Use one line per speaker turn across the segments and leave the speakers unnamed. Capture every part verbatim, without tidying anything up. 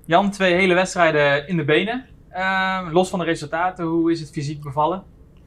Jan, twee hele wedstrijden in de benen. Uh, los van de resultaten, hoe is het fysiek bevallen?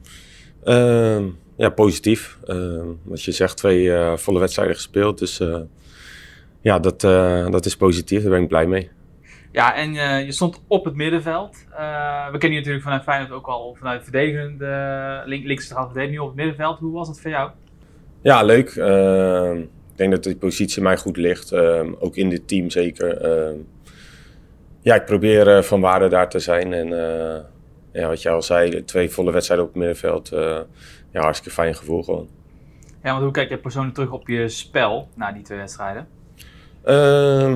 Uh, ja, positief. Uh, wat je zegt, twee uh, volle wedstrijden gespeeld. Dus uh, ja, dat, uh, dat is positief. Daar ben ik blij mee.
Ja, en uh, je stond op het middenveld. Uh, we kennen je natuurlijk vanuit Feyenoord ook al vanuit verdedigende, link, linkse centraal verdediging op het middenveld. Hoe was dat voor jou?
Ja, leuk. Uh, ik denk dat die positie mij goed ligt. Uh, ook in dit team zeker. Uh, ja, ik probeer uh, van waarde daar te zijn. En uh, ja, wat je al zei, twee volle wedstrijden op het middenveld. Uh, ja, hartstikke fijn gevoel gewoon.
Ja, want hoe kijk je persoonlijk terug op je spel na die twee wedstrijden?
Uh,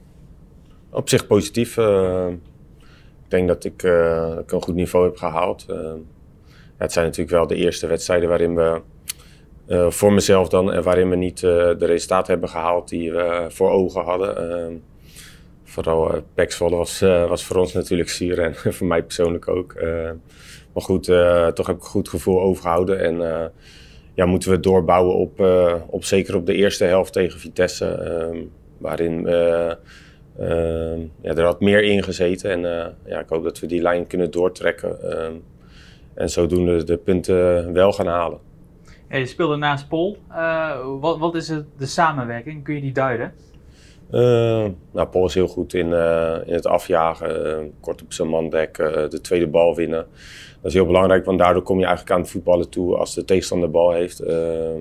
op zich positief. Uh, ik denk dat ik, uh, ik een goed niveau heb gehaald. Uh, ja, het zijn natuurlijk wel de eerste wedstrijden waarin we, uh, voor mezelf dan, en waarin we niet uh, de resultaten hebben gehaald die we voor ogen hadden. Uh, vooral uh, P E C Zwolle was, uh, was voor ons natuurlijk zuur en voor mij persoonlijk ook. Uh, maar goed, uh, toch heb ik een goed gevoel overgehouden. En uh, ja, moeten we doorbouwen op, uh, op zeker op de eerste helft tegen Vitesse. Uh, waarin uh, uh, ja, er had meer in gezeten. En uh, ja, ik hoop dat we die lijn kunnen doortrekken. Uh, en zodoende de punten wel gaan halen.
Ja, je speelde naast Paul. Uh, wat, wat is het, de samenwerking? Kun je die duiden?
Uh, nou, Paul is heel goed in, uh, in het afjagen, uh, kort op zijn mandek, uh, de tweede bal winnen. Dat is heel belangrijk, want daardoor kom je eigenlijk aan het voetballen toe als de tegenstander de bal heeft. Uh,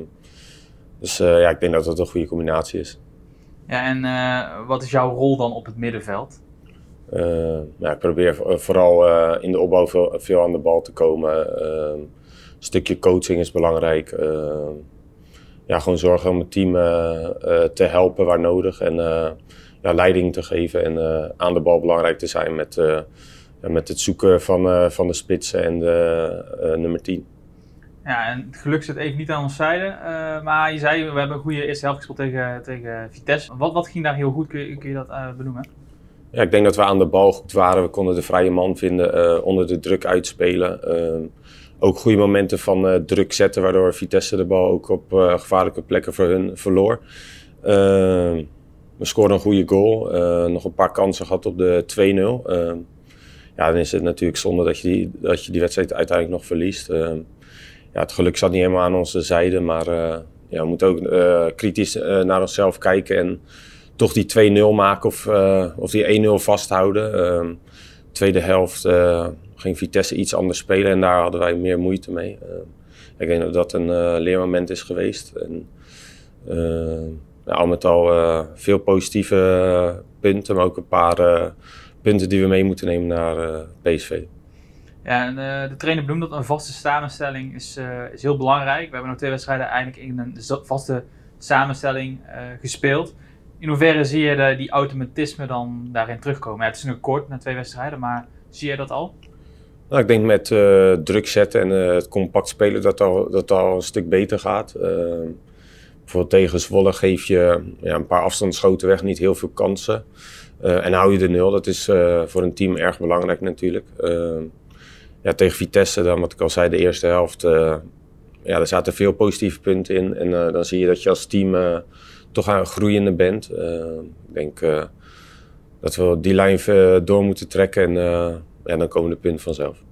dus uh, ja, ik denk dat dat een goede combinatie is.
Ja, en uh, wat is jouw rol dan op het middenveld?
Uh, ja, ik probeer vooral uh, in de opbouw veel, veel aan de bal te komen. Uh, een stukje coaching is belangrijk. Uh, Ja, gewoon zorgen om het team uh, uh, te helpen waar nodig en uh, ja, leiding te geven en uh, aan de bal belangrijk te zijn met, uh, ja, met het zoeken van, uh, van de spitsen en de uh, nummer tien.
Ja, en het geluk zit even niet aan onze zijde, uh, maar je zei we hebben een goede eerste helft gespeeld tegen, tegen Vitesse. Wat, wat ging daar heel goed, kun je, kun je dat uh, benoemen?
Ja, ik denk dat we aan de bal goed waren, we konden de vrije man vinden, uh, onder de druk uitspelen. Uh, Ook goede momenten van uh, druk zetten, waardoor Vitesse de bal ook op uh, gevaarlijke plekken voor hun verloor. Uh, we scoorden een goede goal, uh, nog een paar kansen gehad op de twee nul. Uh, ja, dan is het natuurlijk zonde dat je die, dat je die wedstrijd uiteindelijk nog verliest. Uh, ja, het geluk zat niet helemaal aan onze zijde, maar uh, ja, we moeten ook uh, kritisch uh, naar onszelf kijken en toch die twee nul maken of, uh, of die één nul vasthouden. Uh, tweede helft uh, ging Vitesse iets anders spelen en daar hadden wij meer moeite mee. Uh, ik denk dat dat een uh, leermoment is geweest. En, uh, ja, al met al uh, veel positieve uh, punten, maar ook een paar uh, punten die we mee moeten nemen naar uh, P S V.
Ja, en, uh, de trainer benoemt dat een vaste samenstelling is, uh, is heel belangrijk. We hebben nog twee wedstrijden eigenlijk in een vaste samenstelling uh, gespeeld. In hoeverre zie je de, die automatisme dan daarin terugkomen? Ja, het is nu kort na twee wedstrijden, maar zie je dat al?
Nou, ik denk met uh, druk zetten en uh, het compact spelen dat al, dat al een stuk beter gaat. Uh, bijvoorbeeld tegen Zwolle geef je ja, een paar afstandsschoten weg, niet heel veel kansen. Uh, en hou je de nul, dat is uh, voor een team erg belangrijk natuurlijk. Uh, ja, tegen Vitesse, dan wat ik al zei, de eerste helft, uh, ja, er zaten veel positieve punten in. En uh, dan zie je dat je als team uh, toch aan het groeiende bent. Uh, ik denk uh, dat we die lijn uh, door moeten trekken en uh, ja, dan komen de punten vanzelf.